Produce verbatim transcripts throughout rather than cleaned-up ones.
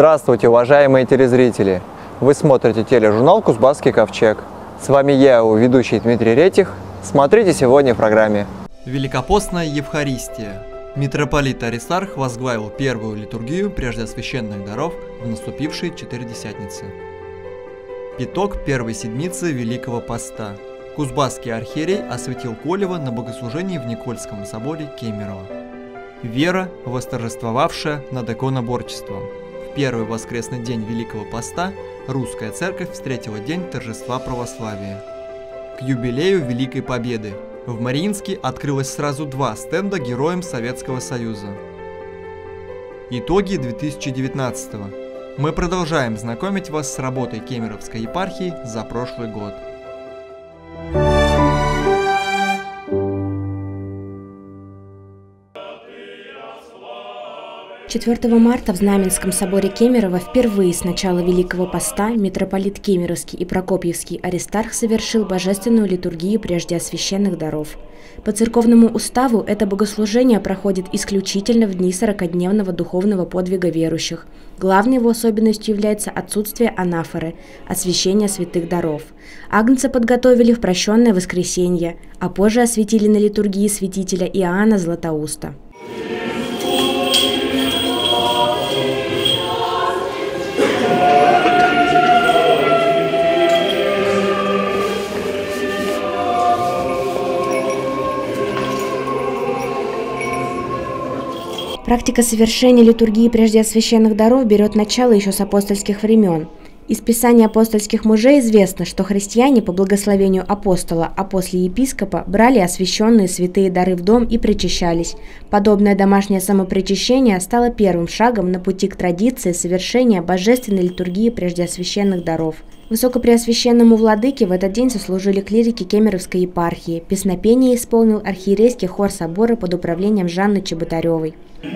Здравствуйте, уважаемые телезрители! Вы смотрите тележурнал «Кузбасский ковчег». С вами я, его ведущий Дмитрий Ретих. Смотрите сегодня в программе. Великопостная Евхаристия. Митрополит Аристарх возглавил первую литургию преждеосвященных даров в наступившие Четыредесятницы. Итог первой седмицы Великого Поста. Кузбасский архиерей осветил Колева на богослужении в Никольском соборе Кемерово. Вера, восторжествовавшая над иконоборчеством. В первый воскресный день Великого Поста русская церковь встретила день торжества православия. К юбилею Великой Победы в Мариинске открылось сразу два стенда героям Советского Союза. Итоги две тысячи девятнадцатого. Мы продолжаем знакомить вас с работой Кемеровской епархии за прошлый год. четвёртого марта в Знаменском соборе Кемерово впервые с начала Великого Поста митрополит Кемеровский и Прокопьевский Аристарх совершил божественную литургию преждеосвященных даров. По церковному уставу это богослужение проходит исключительно в дни сорокадневного духовного подвига верующих. Главной его особенностью является отсутствие анафоры, освящения святых даров. Агнца подготовили в прощенное воскресенье, а позже осветили на литургии святителя Иоанна Златоуста. Практика совершения литургии преждеосвященных даров берет начало еще с апостольских времен. Из писаний апостольских мужей известно, что христиане по благословению апостола, а после епископа брали освященные святые дары в дом и причащались. Подобное домашнее самопричащение стало первым шагом на пути к традиции совершения божественной литургии преждеосвященных даров. Высокопреосвященному владыке в этот день сослужили клирики Кемеровской епархии. Песнопение исполнил архиерейский хор собора под управлением Жанны Чеботаревой.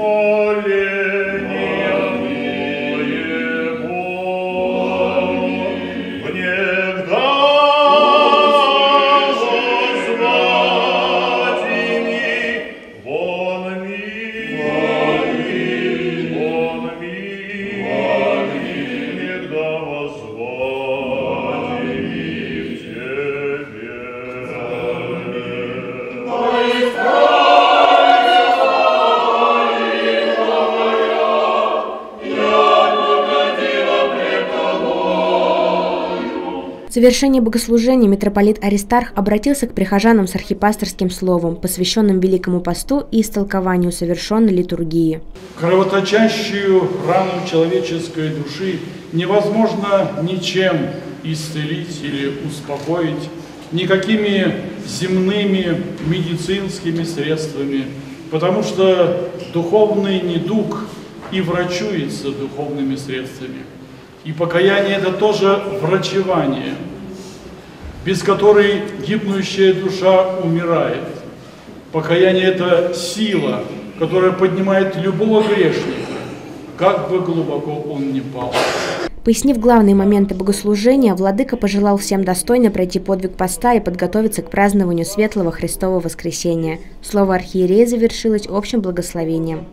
В завершении богослужения митрополит Аристарх обратился к прихожанам с архипасторским словом, посвященным Великому Посту и истолкованию совершенной литургии. Кровоточащую рану человеческой души невозможно ничем исцелить или успокоить, никакими земными медицинскими средствами, потому что духовный недуг и врачуется духовными средствами. И покаяние – это тоже врачевание, без которой гибнущая душа умирает. Покаяние – это сила, которая поднимает любого грешника, как бы глубоко он ни пал. Пояснив главные моменты богослужения, владыка пожелал всем достойно пройти подвиг поста и подготовиться к празднованию Светлого Христового Воскресения. Слово архиерея завершилось общим благословением.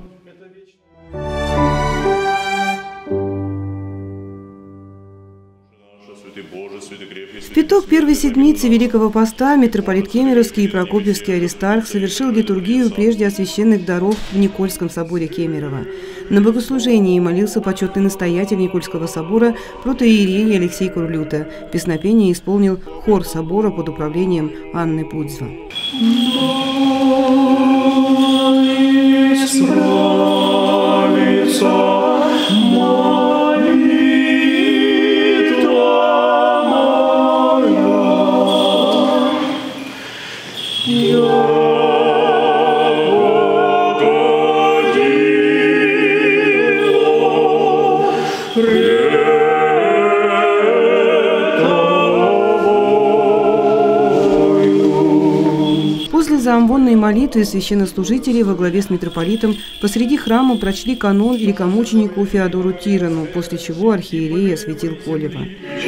В итог первой седмицы Великого Поста митрополит Кемеровский и Прокопьевский Аристарх совершил литургию преждеосвященных даров в Никольском соборе Кемерово. На богослужении молился почетный настоятель Никольского собора протоиерей Алексей Курлюта. Песнопение исполнил хор собора под управлением Анны Пудзва. После заамвонной молитвы священнослужители во главе с митрополитом посреди храма прочли канон великомученику Феодору Тирану, после чего архиерей осветил Колева.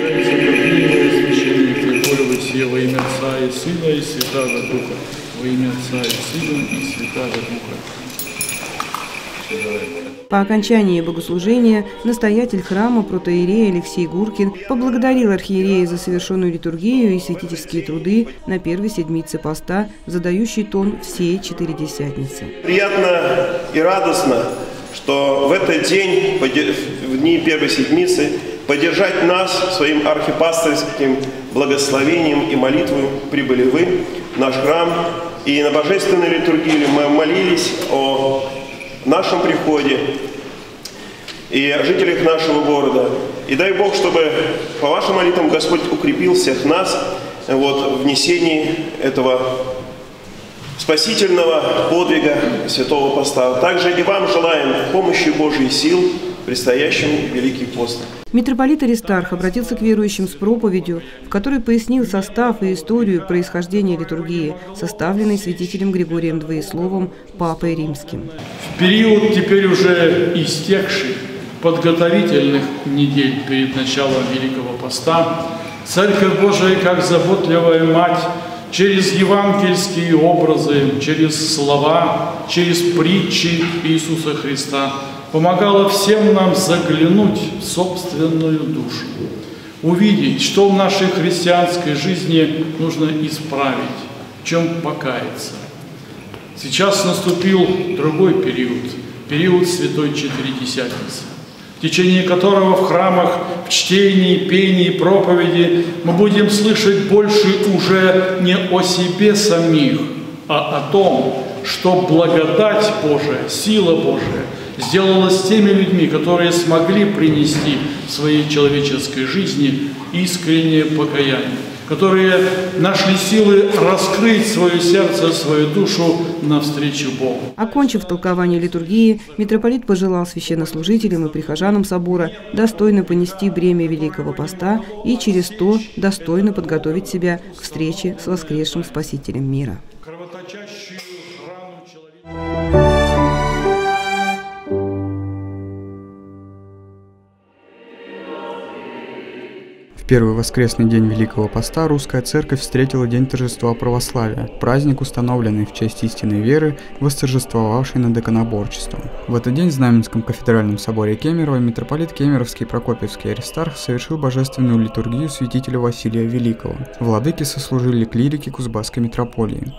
Во имя Отца и Сына и Святаго Духа. Во имя Отца и Сына и Святаго Духа. По окончании богослужения настоятель храма протоиерей Алексей Гуркин поблагодарил архиерея за совершенную литургию и святительские труды на первой седмице поста, задающий тон всей Четыредесятницы. Приятно и радостно, что в этот день, в дни первой седмицы, поддержать нас своим архипастырским благословением и молитвой прибыли вы в наш храм. И на божественной литургии мы молились о нашем приходе и о жителях нашего города. И дай Бог, чтобы по вашим молитвам Господь укрепил всех нас вот, в несении этого спасительного подвига Святого Поста. Также и вам желаем помощи Божьей сил в предстоящем Великий пост. Митрополит Аристарх обратился к верующим с проповедью, в которой пояснил состав и историю происхождения литургии, составленной святителем Григорием Двоесловом, Папой Римским. В период теперь уже истекший подготовительных недель перед началом Великого Поста Церковь Божия, как заботливая мать, через евангельские образы, через слова, через притчи Иисуса Христа помогала всем нам заглянуть в собственную душу, увидеть, что в нашей христианской жизни нужно исправить, в чем покаяться. Сейчас наступил другой период, период Святой Четыредесятницы, в течение которого в храмах, в чтении, пении, проповеди мы будем слышать больше уже не о себе самих, а о том, что благодать Божия, сила Божия сделала с теми людьми, которые смогли принести в своей человеческой жизни искреннее покаяние, которые нашли силы раскрыть свое сердце, свою душу навстречу Богу. Окончив толкование литургии, митрополит пожелал священнослужителям и прихожанам собора достойно понести бремя Великого Поста и через то достойно подготовить себя к встрече с воскресшим Спасителем мира. В первый воскресный день Великого Поста русская церковь встретила День торжества православия, праздник, установленный в честь истинной веры, восторжествовавший над иконоборчеством. В этот день в Знаменском кафедральном соборе Кемерово митрополит Кемеровский и Прокопьевский Аристарх совершил божественную литургию святителя Василия Великого. Владыки сослужили клирики Кузбасской митрополии.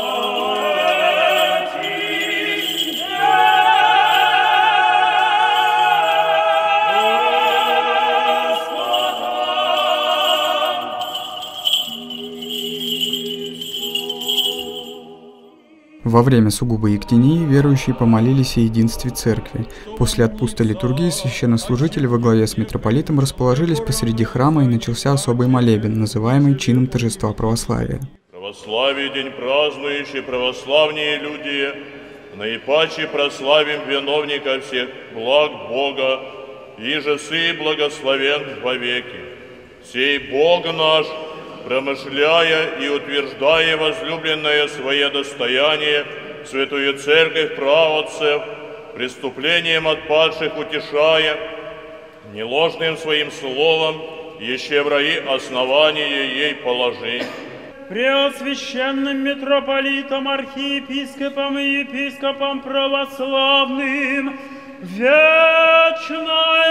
Во время сугубой ектении верующие помолились о единстве церкви. После отпуска литургии священнослужители во главе с митрополитом расположились посреди храма и начался особый молебен, называемый чином торжества православия. Православие день празднующий, православные люди, наипаче прославим виновника всех благ Бога, иже сы благословен вовеки. Сей Бог наш, промышляя и утверждая возлюбленное свое достояние, святую церковь праотцев, преступлением отпадших утешая, неложным своим словом, еще в раи основание ей положи. Преосвященным митрополитом, архиепископом и епископом православным, вечная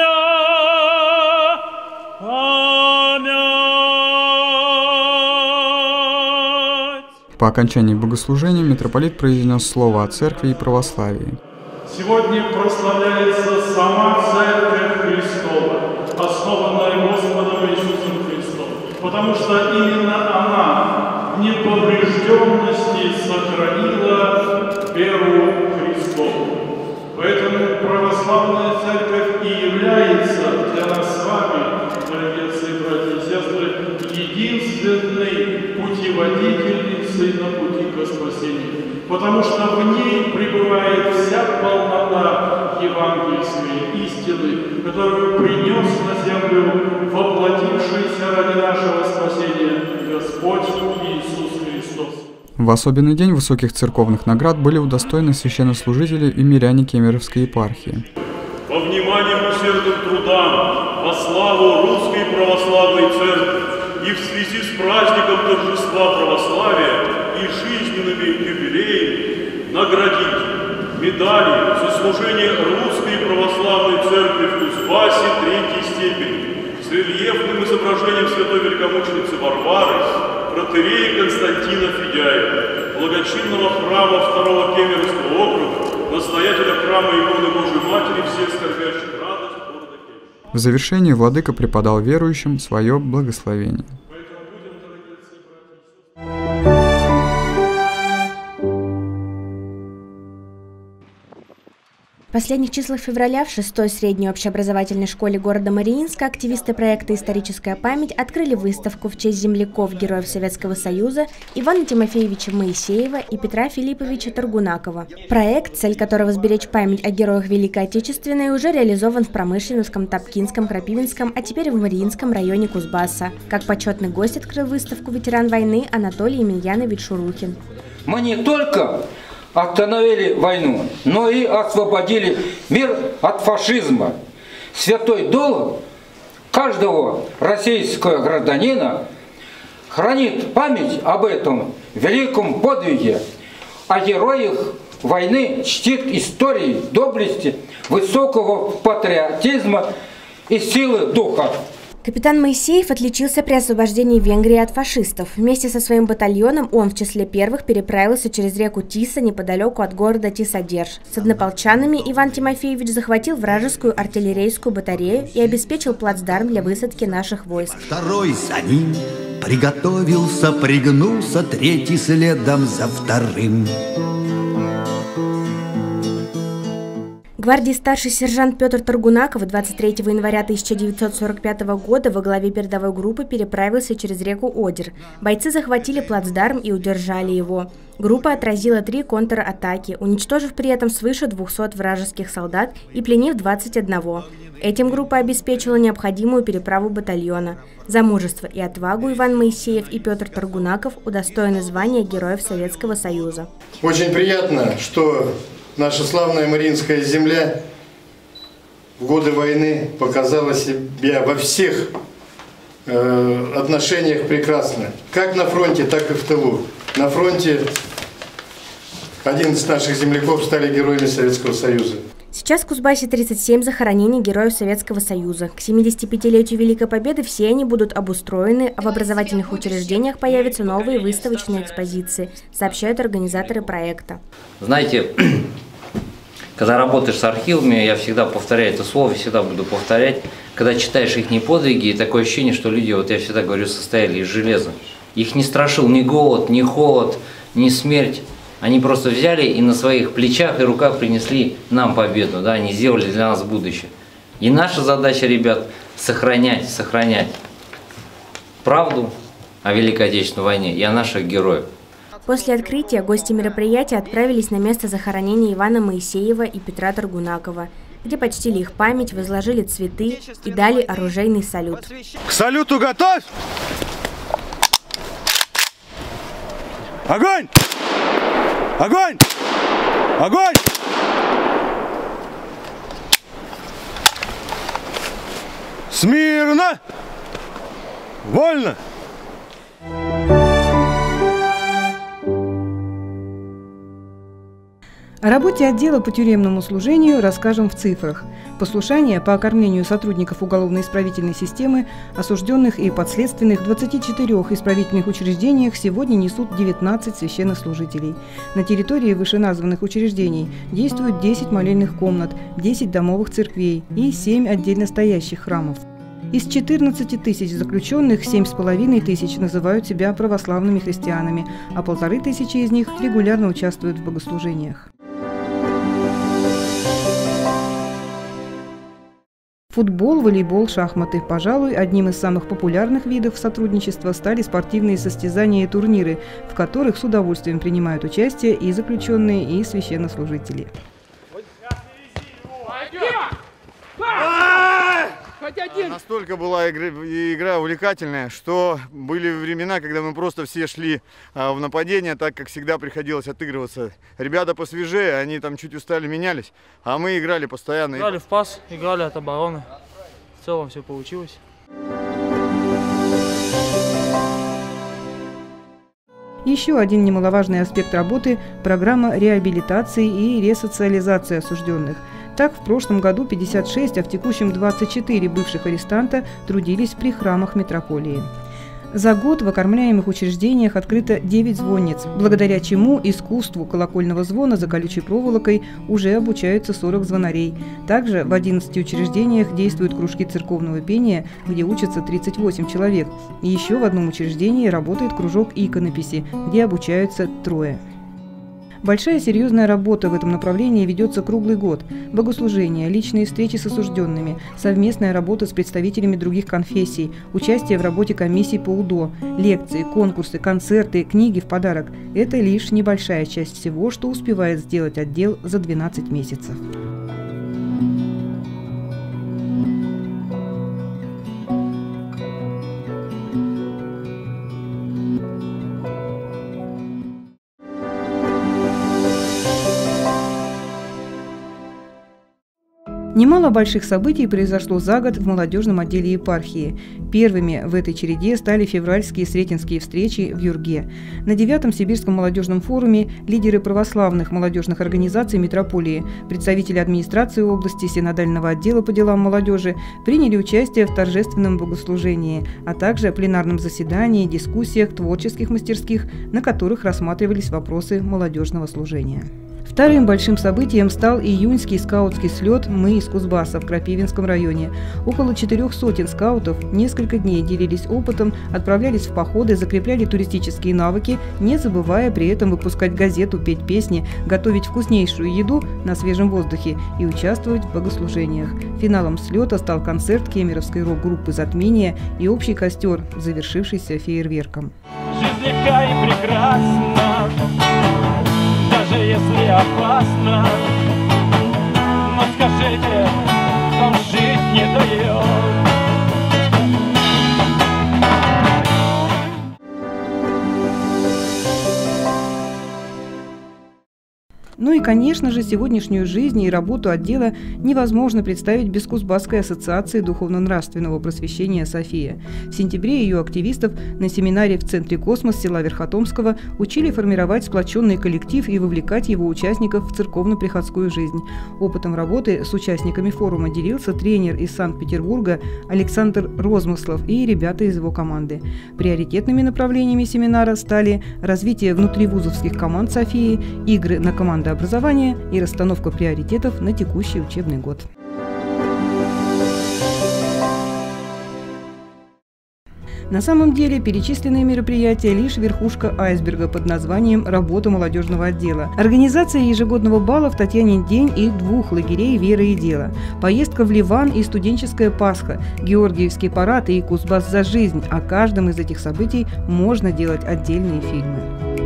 память. По окончании богослужения митрополит произнес слово о церкви и православии. Сегодня прославляется сама Церковь Христова, основанная Господом Иисусом Христом, потому что именно она в неповрежденности сохранила веру Христову. Поэтому православная Церковь и является для нас с вами, дорогие отцы, братья и сестры, единственной путеводительницей на пути к спасению, потому что в ней пребывает вся полнота евангельской истины, которую принес на землю воплотившийся ради нашего спасения Господь Иисус Христос. В особенный день высоких церковных наград были удостоены священнослужители и миряне Кемеровской епархии. По вниманием усердным трудам во славу Русской Православной Церкви и в связи с праздником торжества православия и жизненными юбилеями наградить медали за служение Русской Православной Церкви в Кузбассе третьей степени с рельефным изображением святой великомученицы Варвары, протоиерея Константина Федяева, благочинного храма второго Кемеровского округа, настоятеля храма иконы Божией Матери всех скорбящих радость города Кемерово. В завершении владыка преподал верующим свое благословение. В последних числах февраля в шестой средней общеобразовательной школе города Мариинска активисты проекта «Историческая память» открыли выставку в честь земляков Героев Советского Союза Ивана Тимофеевича Моисеева и Петра Филипповича Торгунакова. Проект, цель которого сберечь память о героях Великой Отечественной, уже реализован в Промышленском, Топкинском, Крапивинском, а теперь и в Мариинском районе Кузбасса. Как почетный гость открыл выставку ветеран войны Анатолий Емельянович Шурухин. Мы не только остановили войну, но и освободили мир от фашизма. Святой долг каждого российского гражданина хранит память об этом великом подвиге, о героях войны, чтит истории, доблести, высокого патриотизма и силы духа. Капитан Моисеев отличился при освобождении Венгрии от фашистов. Вместе со своим батальоном он в числе первых переправился через реку Тиса неподалеку от города Тисодерж. С однополчанами Иван Тимофеевич захватил вражескую артиллерийскую батарею и обеспечил плацдарм для высадки наших войск. Второй за ним приготовился, пригнулся, третий следом за вторым. Гвардии старший сержант Петр Торгунаков двадцать третьего января тысяча девятьсот сорок пятого года во главе передовой группы переправился через реку Одер. Бойцы захватили плацдарм и удержали его. Группа отразила три контратаки, уничтожив при этом свыше двухсот вражеских солдат и пленив двадцать одного. Этим группа обеспечила необходимую переправу батальона. За мужество и отвагу Иван Моисеев и Петр Торгунаков удостоены звания Героев Советского Союза. Очень приятно, что наша славная Мариинская земля в годы войны показала себя во всех э, отношениях прекрасно. Как на фронте, так и в тылу. На фронте одиннадцать наших земляков стали героями Советского Союза. Сейчас в Кузбассе тридцать семь захоронений Героев Советского Союза. К семидесятипятилетию Великой Победы все они будут обустроены, а в образовательных учреждениях появятся новые выставочные экспозиции, сообщают организаторы проекта. Знаете, когда работаешь с архивами, я всегда повторяю это слово, всегда буду повторять, когда читаешь их подвиги, такое ощущение, что люди, вот я всегда говорю, состояли из железа. Их не страшил ни голод, ни холод, ни смерть. Они просто взяли и на своих плечах и руках принесли нам победу, да, они сделали для нас будущее. И наша задача, ребят, сохранять, сохранять правду о Великой Отечественной войне и о наших героях. После открытия гости мероприятия отправились на место захоронения Ивана Моисеева и Петра Торгунакова, где почтили их память, возложили цветы и дали оружейный салют. К салюту готовь! Огонь! Огонь! Огонь! Смирно! Вольно! О работе отдела по тюремному служению расскажем в цифрах. Послушание по окормлению сотрудников уголовно-исправительной системы, осужденных и подследственных в двадцати четырёх исправительных учреждениях сегодня несут девятнадцать священнослужителей. На территории вышеназванных учреждений действуют десять молельных комнат, десять домовых церквей и семь отдельно стоящих храмов. Из четырнадцати тысяч заключенных семь с половиной тысяч называют себя православными христианами, а полторы тысячи из них регулярно участвуют в богослужениях. Футбол, волейбол, шахматы. Пожалуй, одним из самых популярных видов сотрудничества стали спортивные состязания и турниры, в которых с удовольствием принимают участие и заключенные, и священнослужители. Настолько была игра, игра увлекательная, что были времена, когда мы просто все шли а, в нападение, так как всегда приходилось отыгрываться. Ребята посвежее, они там чуть устали, менялись, а мы играли постоянно. Играли в пас, играли от обороны. В целом все получилось. Еще один немаловажный аспект работы – программа реабилитации и ресоциализации осужденных. Так, в прошлом году пятьдесят шесть, а в текущем двадцать четыре бывших арестанта трудились при храмах митрополии. За год в окормляемых учреждениях открыто девять звонниц, благодаря чему искусству колокольного звона за колючей проволокой уже обучаются сорок звонарей. Также в одиннадцати учреждениях действуют кружки церковного пения, где учатся тридцать восемь человек. И еще в одном учреждении работает кружок иконописи, где обучаются трое. Большая серьезная работа в этом направлении ведется круглый год. Богослужения, личные встречи с осужденными, совместная работа с представителями других конфессий, участие в работе комиссий по УДО, лекции, конкурсы, концерты, книги в подарок – это лишь небольшая часть всего, что успевает сделать отдел за двенадцать месяцев. Немало больших событий произошло за год в молодежном отделе епархии. Первыми в этой череде стали февральские сретенские встречи в Юрге. На девятом Сибирском молодежном форуме лидеры православных молодежных организаций митрополии, представители администрации области, синодального отдела по делам молодежи приняли участие в торжественном богослужении, а также пленарном заседании, дискуссиях, творческих мастерских, на которых рассматривались вопросы молодежного служения. Вторым большим событием стал июньский скаутский слет «Мы из Кузбасса» в Крапивинском районе. Около четырех сотен скаутов несколько дней делились опытом, отправлялись в походы, закрепляли туристические навыки, не забывая при этом выпускать газету, петь песни, готовить вкуснейшую еду на свежем воздухе и участвовать в богослужениях. Финалом слета стал концерт кемеровской рок-группы «Затмение» и общий костер, завершившийся фейерверком. Жизнь легка и прекрасна, даже если опасно, но скажите, кто жить не дает. Ну и, конечно же, сегодняшнюю жизнь и работу отдела невозможно представить без Кузбасской ассоциации духовно-нравственного просвещения «София». В сентябре ее активистов на семинаре в Центре «Космос» села Верхотомского учили формировать сплоченный коллектив и вовлекать его участников в церковно-приходскую жизнь. Опытом работы с участниками форума делился тренер из Санкт-Петербурга Александр Розмыслов и ребята из его команды. Приоритетными направлениями семинара стали развитие внутривузовских команд «Софии», игры на команды образования и расстановка приоритетов на текущий учебный год. На самом деле перечисленные мероприятия – лишь верхушка айсберга под названием «Работа молодежного отдела». Организация ежегодного бала в Татьянин день и двух лагерей «Вера и дело», поездка в Ливан и студенческая Пасха, Георгиевский парад и Кузбасс за жизнь. О каждом из этих событий можно делать отдельные фильмы.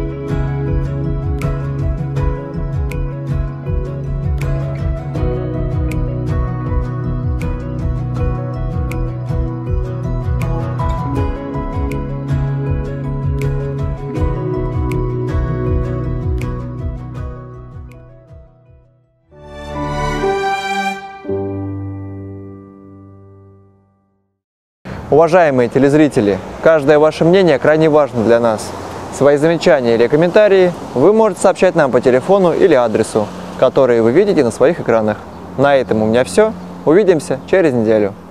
Уважаемые телезрители, каждое ваше мнение крайне важно для нас. Свои замечания или комментарии вы можете сообщать нам по телефону или адресу, которые вы видите на своих экранах. На этом у меня все. Увидимся через неделю.